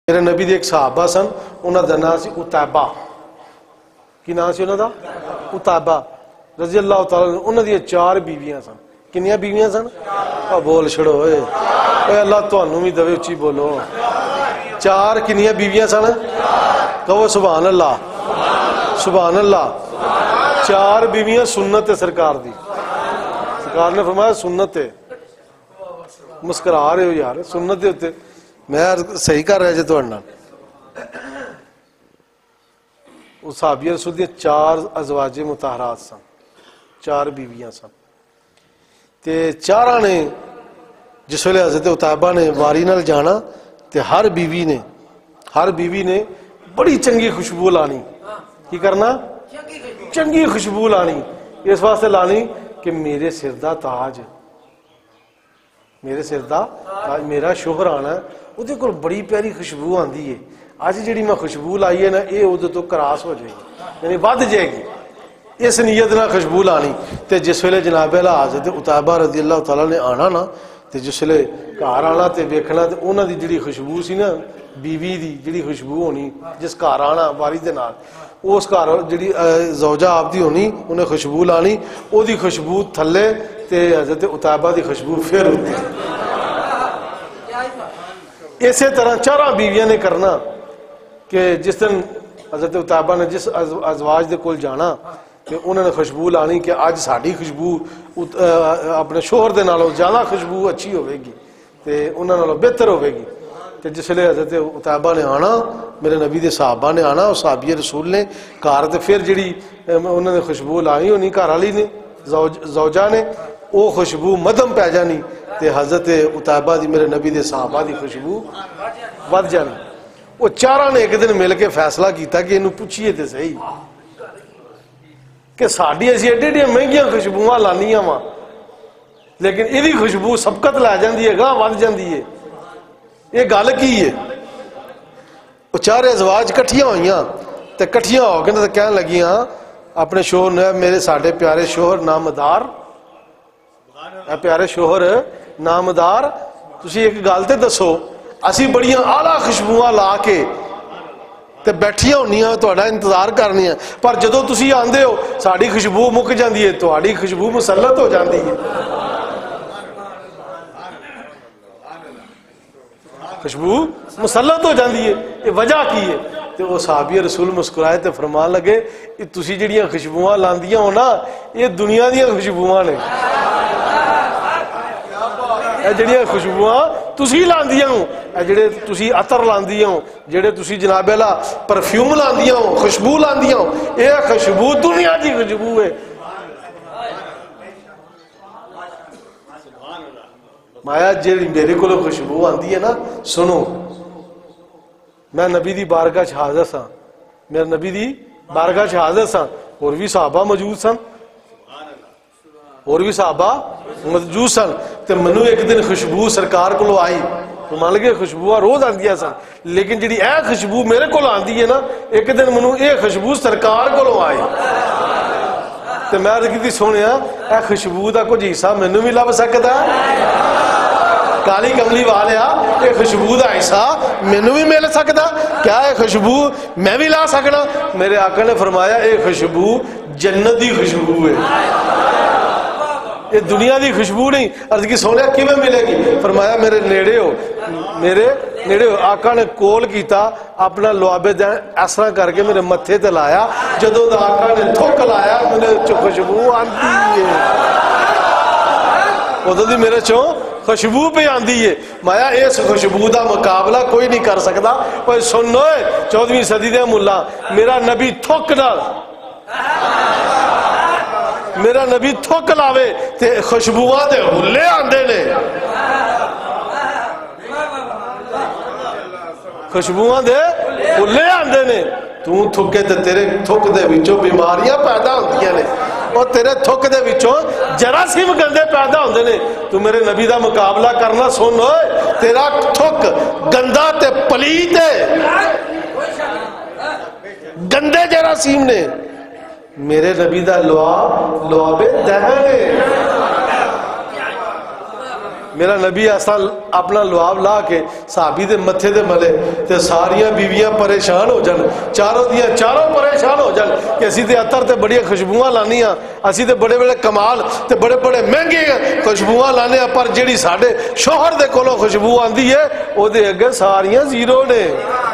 میرے نبی دے ایک صحابہ سن، انہاں دا نام سی اتابہ. کی نام سی انہاں دا؟ اتابہ رضی اللہ تعالیٰ عنہ. انہاں دی 4 بیویاں سن. کنیاں بیویاں سن؟ بول چھڑو اے اللہ تانوں بھی دوے، اچھی بولو. 4 کنیاں بیویاں سن؟ کہو سبحان اللہ، سبحان اللہ. 4 بیویاں سنت ہے سرکار دی. سرکار نے فرمایا سنت ہے. مسکرا رہے ہو یار، سنت دے ہوتے میں صحیح کر رہا جی تو وہ صحابی رسول دی 4 ازواج مطہرات سن، 4 بیویاں سن. تے 4 نے جس ویلے حضرت اتابہ نے واری نال جانا تے ہر بیوی نے بڑی چنگی خوشبو لانی. کی کرنا؟ چنگی خوشبو لانی. اس واسطے لانی کہ میرے سر دا تاج، میرے سر دا تاج، میرا شوہر آنا ہے، وہ دے کول بڑی پیاری خوشبو آندی ہے. آج جڑی میں خوشبو لائی ہے نا، یہ ادھر تو کراس ہو جائے گی، یعنی ود جائے گی. اس نیت نہ خوشبو لانی. تے جس ویلے جناب حضرت اتابہ رضی اللہ تعالیٰ نے آنا نا، تے جس ویلے گھر آنا تے ویکھنا تے انہاں دی جڑی خوشبو سی نا، بیوی دی جڑی خوشبو ہونی، جس گھر آنا واری دے نال، اس گھر جڑی زوجہ آپ دی ہونی، انہیں خوشبو لانی، او دی خوشبو تھلے تے حضرت اتابہ دی خوشبو پھر ہوتی. اسی طرح 4 بیویاں نے کرنا کہ جس دن حضرت اتابہ نے جس ازواج دے کول جانا کہ انہوں نے خوشبو لانی کہ آج ساڑی خوشبو اپنے شوہر دے نالوں زیادہ خوشبو اچھی ہوئے گی تے انہوں نے بہتر ہوئے گی. تے جس لئے حضرت اتابہ نے آنا، میرے نبی دے صحابہ نے آنا، اور صحابی رسول نے کار تے پھر جڑی انہوں نے خوشبو لائی ہونی گھر والی نے، زوجہ نے، وہ خوشبو مدھم پہ جانی تے حضرت اتابہ دی میرے نبی دے صحابہ دی خوشبو ود جانی. وہ 4 نے ایک دن مل کے فیصلہ کیتا کہ انہوں پوچھئے تے صحیح کہ ساڑی ایسی ایڈی مہنگیاں خوشبواں لانیاں ماں، لیکن یہ خوشبو سبقت لے جاندی ہے، گاہ ود جاندی ہے. یہ گل کی ہے؟ وہ 4 ازواج کٹھیاں ہوئیاں تے کٹھیاں ہو کے کہنے لگیاں اپنے شوہر نے، میرے ساڑھے پیارے شوہر نامدار، اے پیارے شوہر نامدار، تسی ایک گل تے دسو، اسی بڑیاں اعلیٰ خوشبواں لا کے تے بیٹھیاں ہونیاں تہاڈا انتظار کرنیاں، پر جدوں تسی آندے ہو ساڑی خوشبو مک جاندی ہے، تہاڈی خوشبو مسلط ہو جاندی ہے. خوشبو مسلط ہو جاندی ہے. یہ وجہ کی ہے؟ تے وہ صحابی رسول مسکرائے تے فرمان لگے تسی جڑیاں خوشبواں لاندیاں ہو نا، یہ دنیا دیاں خوشبواں نے. اے جڑیاں خوشبواں تسی لاندیاں ہو، اے جڑے تسی عطر لاندیاں ہو، جڑے تسی جناب اللہ پرفیوم لاندیاں ہو، خوشبو لاندیاں ہو، اے خوشبو دنیا دی خوشبو ہے. مایا جیڑی میرے کو خوشبو آندی ہے نا، سنو، میں نبی دی بارگاہ چ حاضر سا، میرے نبی دی بارگاہ چ حاضر سا، اور بھی صحابہ موجود سن، اور بھی صحابہ موجود سن. تے منو ایک دن خوشبو سرکار کو آئی، مان لگے خوشبو روز آندیاں سن، لیکن جڑی اے خوشبو میرے کو آندی ہے نا، ایک دن منو اے خوشبو سرکار کو آئی. تے میں عرض کیتی سونیا اے خوشبو دا کچھ حصہ مینوں بھی لب سکدا ہے؟ کالی کملی والیا، یہ خوشبو دا حصہ مینوں بھی مل سکدا؟ کیا یہ خوشبو میں بھی لا سکنا؟ میرے آقا نے فرمایا یہ خوشبو جنت دی خوشبو ہے، یہ دنیا دی خوشبو نہیں. عرض کی سونیا کیویں ملے گی؟ فرمایا میرے نیڑے ہو، میرے نیڑے ہو. آقا نے کول کیتا، اپنا لعابے دین اس طرح کر کے میرے متھے تے لایا، جدوں آقا نے تھوک لایا میرے خوشبو آندی ہے، ادھر دی میرے چوں خوشبو پہ آندی ہے. مایا اس خوشبو دا مقابلہ کوئی نہیں کر سکتا. اوے سنو 14ویں صدی دے ملا، میرا نبی تھوک نال، میرا نبی تھوک لاوے تے خوشبوواں دے ہلے آندے نے، خوشبوواں دے ہلے آندے نے. تو تھوکے تے تیرے تھوک دے وچوں بیماریاں پیدا ہوندیاں نے، اور تیرے تھوک دے وچوں جراثیم گندے پیدا ہوندے نے. تو میرے نبی دا مقابلہ کرنا، سن اوئے تیرا تھوک گندا تے پلیت ہے، گندے جراثیم نے. میرے نبی دا لعاب دہن ہے، میرا نبی ایسا اپنا لواب لا کے صحابی دے متھے دے ملے تے ساریاں بیویاں پریشان ہو جان، چاروں دیاں چاروں پریشان ہو جان کہ اسی تے عطر تے بڑی خوشبوواں لانیاں، اسی تے بڑے بڑے کمال تے بڑے بڑے مہنگے خوشبوواں لانے، پر جیڑی ساڈے شوہر دے کولوں خوشبو آندی ہے او دے اگے ساریاں زیرو نے۔